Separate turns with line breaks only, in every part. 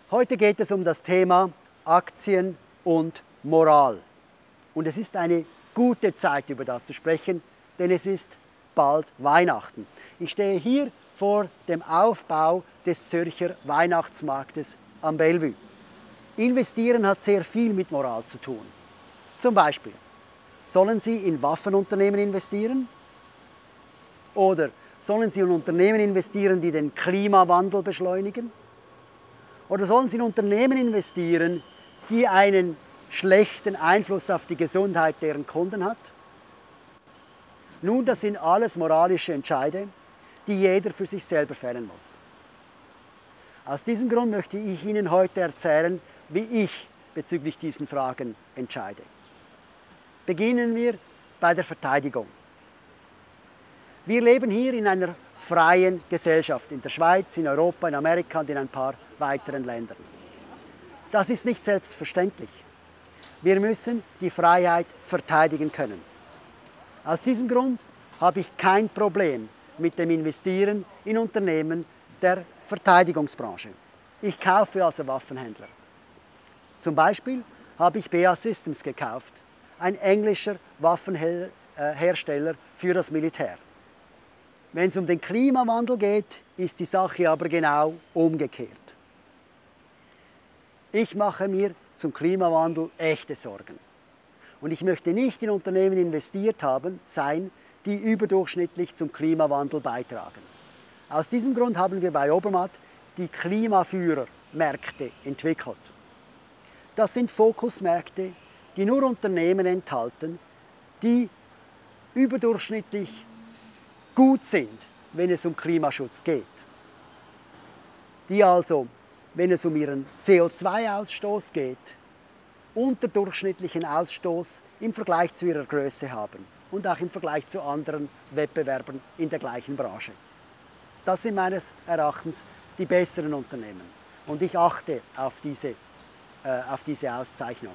Heute geht es um das Thema Aktien und Moral. Und es ist eine gute Zeit, über das zu sprechen, denn es ist bald Weihnachten. Ich stehe hier vor dem Aufbau des Zürcher Weihnachtsmarktes am Bellevue. Investieren hat sehr viel mit Moral zu tun. Zum Beispiel, sollen Sie in Waffenunternehmen investieren? Oder sollen Sie in Unternehmen investieren, die den Klimawandel beschleunigen? Oder sollen Sie in Unternehmen investieren, die einen schlechten Einfluss auf die Gesundheit deren Kunden hat? Nun, das sind alles moralische Entscheide, die jeder für sich selber fällen muss. Aus diesem Grund möchte ich Ihnen heute erzählen, wie ich bezüglich diesen Fragen entscheide. Beginnen wir bei der Verteidigung. Wir leben hier in einer freien Gesellschaft, in der Schweiz, in Europa, in Amerika und in ein paar weiteren Ländern. Das ist nicht selbstverständlich. Wir müssen die Freiheit verteidigen können. Aus diesem Grund habe ich kein Problem mit dem Investieren in Unternehmen der Verteidigungsbranche. Ich kaufe also Waffenhändler. Zum Beispiel habe ich BAE Systems gekauft, ein englischer Waffenhersteller für das Militär. Wenn es um den Klimawandel geht, ist die Sache aber genau umgekehrt. Ich mache mir zum Klimawandel echte Sorgen. Und ich möchte nicht in Unternehmen investiert sein, die überdurchschnittlich zum Klimawandel beitragen. Aus diesem Grund haben wir bei Obermatt die Klimaführermärkte entwickelt. Das sind Fokusmärkte, die nur Unternehmen enthalten, die überdurchschnittlich gut sind, wenn es um Klimaschutz geht. Die also, wenn es um ihren CO2-Ausstoß geht, unterdurchschnittlichen Ausstoß im Vergleich zu ihrer Größe haben und auch im Vergleich zu anderen Wettbewerbern in der gleichen Branche. Das sind meines Erachtens die besseren Unternehmen und ich achte auf diese Auszeichnung.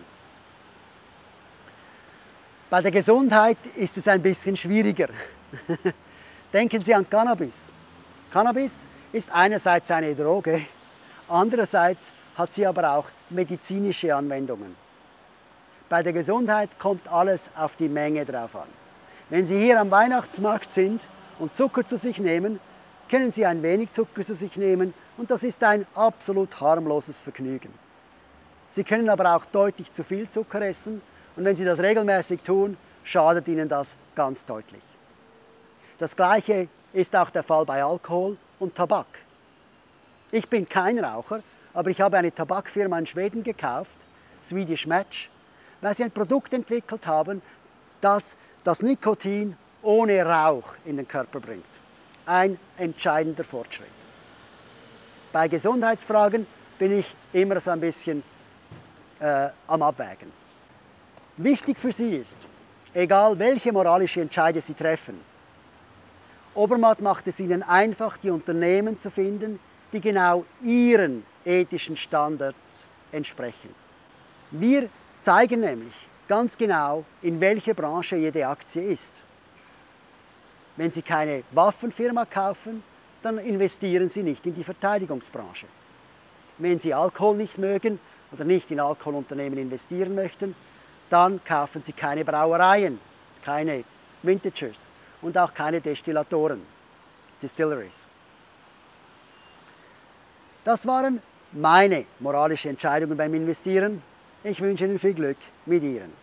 Bei der Gesundheit ist es ein bisschen schwieriger. Denken Sie an Cannabis. Cannabis ist einerseits eine Droge, andererseits hat sie aber auch medizinische Anwendungen. Bei der Gesundheit kommt alles auf die Menge drauf an. Wenn Sie hier am Weihnachtsmarkt sind und Zucker zu sich nehmen, können Sie ein wenig Zucker zu sich nehmen und das ist ein absolut harmloses Vergnügen. Sie können aber auch deutlich zu viel Zucker essen und wenn Sie das regelmäßig tun, schadet Ihnen das ganz deutlich. Das Gleiche ist auch der Fall bei Alkohol und Tabak. Ich bin kein Raucher, aber ich habe eine Tabakfirma in Schweden gekauft, Swedish Match, weil sie ein Produkt entwickelt haben, das das Nikotin ohne Rauch in den Körper bringt. Ein entscheidender Fortschritt. Bei Gesundheitsfragen bin ich immer so ein bisschen am Abwägen. Wichtig für Sie ist, egal welche moralische Entscheide Sie treffen, Obermatt macht es Ihnen einfach, die Unternehmen zu finden, die genau Ihren ethischen Standards entsprechen. Wir zeigen nämlich ganz genau, in welcher Branche jede Aktie ist. Wenn Sie keine Waffenfirma kaufen, dann investieren Sie nicht in die Verteidigungsbranche. Wenn Sie Alkohol nicht mögen oder nicht in Alkoholunternehmen investieren möchten, dann kaufen Sie keine Brauereien, keine Vintagers und auch keine Destillatoren, Distilleries. Das waren meine moralischen Entscheidungen beim Investieren. Ich wünsche Ihnen viel Glück mit Ihren.